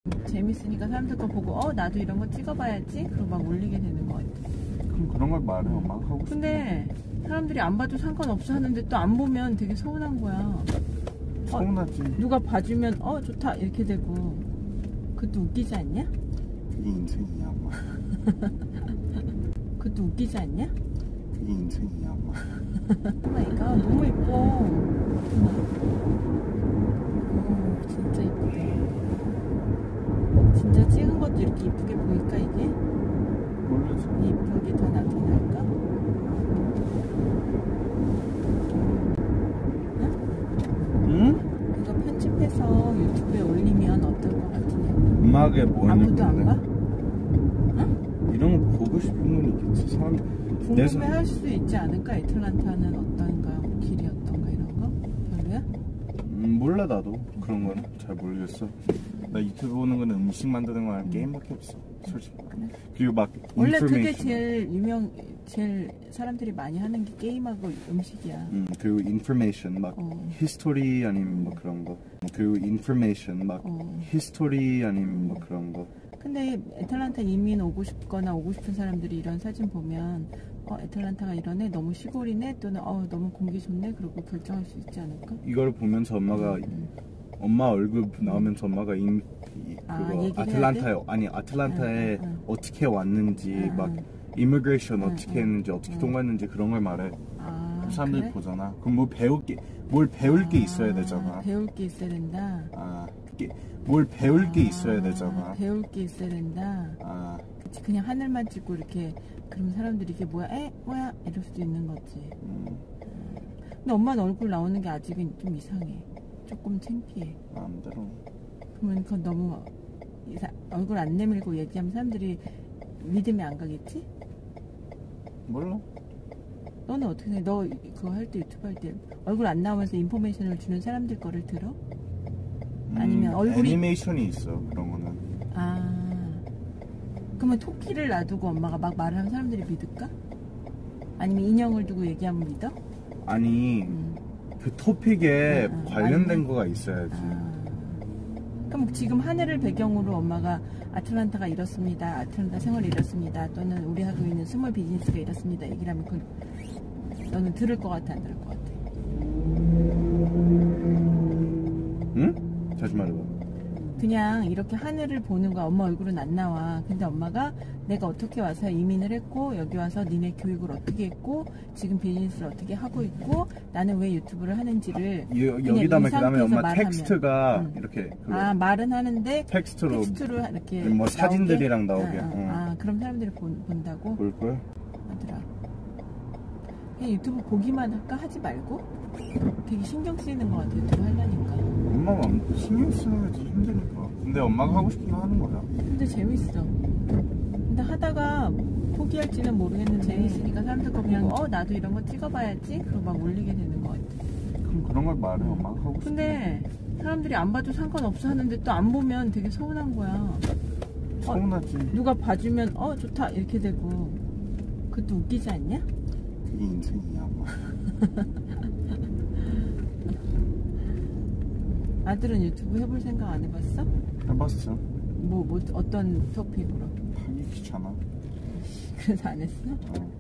재밌으니까 사람들 거 보고 나도 이런 거 찍어봐야지 그러고 막 올리게 되는 거 같아. 그럼 그런 걸 말해. 엄마가 하고 싶어. 근데 사람들이 안 봐도 상관없어 하는데 또 안 보면 되게 서운한 거야. 서운하지. 누가 봐주면 좋다 이렇게 되고. 그것도 웃기지 않냐? 그게 인생이야 엄마. 그것도 웃기지 않냐? 그게 인생이야 엄마. 오마이갓 너무 이뻐. 진짜 이쁘다. 진짜 찍은 것도 이렇게 이쁘게 보일까 이게? 모르지. 이쁘게 더 나긴 할까? 응? 이거 편집해서 유튜브에 올리면 어떨 것 같으냐고. 음악에 뭐 아무도 안 봐? 응? 이런 거 보고 싶은 건 있겠지. 사람 궁금해할 수도 있지 않을까? 애틀란타는 어떤가? 길이 어떤가 이런 거? 별로야? 몰라 나도 그런 거는 잘 모르겠어. 나 유튜브 보는 거는 음식 만드는 거랑 게임밖에 없어 솔직히. 그래? 그리고 막 원래 그게 인포메이션. 제일 사람들이 많이 하는 게 게임하고 음식이야. 그리고 인포메이션 막 히스토리 아니면 뭐 그런 거. 그리고 인포메이션 막 히스토리 아니면 뭐 그런 거. 근데 애틀란타 이민 오고 싶거나 오고 싶은 사람들이 이런 사진 보면 애틀란타가 이러네, 너무 시골이네, 또는 너무 공기 좋네, 그러고 결정할 수 있지 않을까? 이걸 보면서 엄마가 엄마 얼굴 나오면서 엄마가 아틀란타에 어떻게 왔는지 막 이미그레이션 어떻게 했는지 어떻게 통과했는지 그런 걸 말해. 사람들이 그래? 보잖아. 그럼 뭘 배울 게 있어야 되잖아. 배울 게 있어야 된다. 뭘 배울 게 있어야 되잖아. 배울 게 있어야 된다. 그치, 그냥 하늘만 찍고 이렇게 그러면 사람들이 이게 뭐야 이럴 수도 있는 거지. 근데 엄마는 얼굴 나오는 게 아직은 좀 이상해. 조금 창피해. 마음대로. 그러면 그건 너무 얼굴 안 내밀고 얘기하면 사람들이 믿음이 안 가겠지? 몰라. 너는 어떻게 생각해? 너 그거 할 때, 유튜브 할 때 얼굴 안 나오면서 인포메이션을 주는 사람들 거를 들어? 아니면 얼굴이 애니메이션이 있어 그런 거는. 그러면 토끼를 놔두고 엄마가 막 말을 하면 사람들이 믿을까? 아니면 인형을 두고 얘기하면 믿어? 아니 그 토픽에 관련된 거가 있어야지. 그럼 지금 하늘을 배경으로 엄마가 아틀란타가 이렇습니다, 아틀란타 생활이 이렇습니다, 또는 우리 하고 있는 스몰 비즈니스가 이렇습니다 얘기를 하면 너는 들을 것 같아, 안 들을 것 같아? 응? 다시 말해봐. 그냥 이렇게 하늘을 보는 거야. 엄마 얼굴은 안 나와. 근데 엄마가 내가 어떻게 와서 이민을 했고, 여기 와서 니네 교육을 어떻게 했고, 지금 비즈니스를 어떻게 하고 있고, 나는 왜 유튜브를 하는지를 여기다가 그 다음에 엄마 말하면. 텍스트가 이렇게 말은 하는데 텍스트로 이렇게 뭐 사진들이랑 나오게. 그럼 사람들이 본다고? 볼 거야? 하더라. 그냥 유튜브 보기만 할까? 하지 말고? 되게 신경 쓰이는 것 같아, 유튜브 하려니까. 엄마가 신경 쓰야지 힘드니까. 근데 엄마가 하고 싶으면 하는 거야. 근데 재밌어. 근데 하다가 포기할지는 모르겠는데 재밌으니까 사람들 거 그냥 나도 이런 거 찍어봐야지 그러고 막 올리게 되는 것 같아. 그럼 그런 걸 말해. 엄마가 하고 싶어. 근데 사람들이 안 봐도 상관없어 하는데 또 안 보면 되게 서운한 거야. 서운하지. 누가 봐주면 좋다 이렇게 되고. 그것도 웃기지 않냐? 그게 인생이야 엄마. 아들은 유튜브 해볼 생각 안 해봤어? 해봤어. 뭐 어떤 토픽으로? 하기 귀찮아. 그래서 안 했어?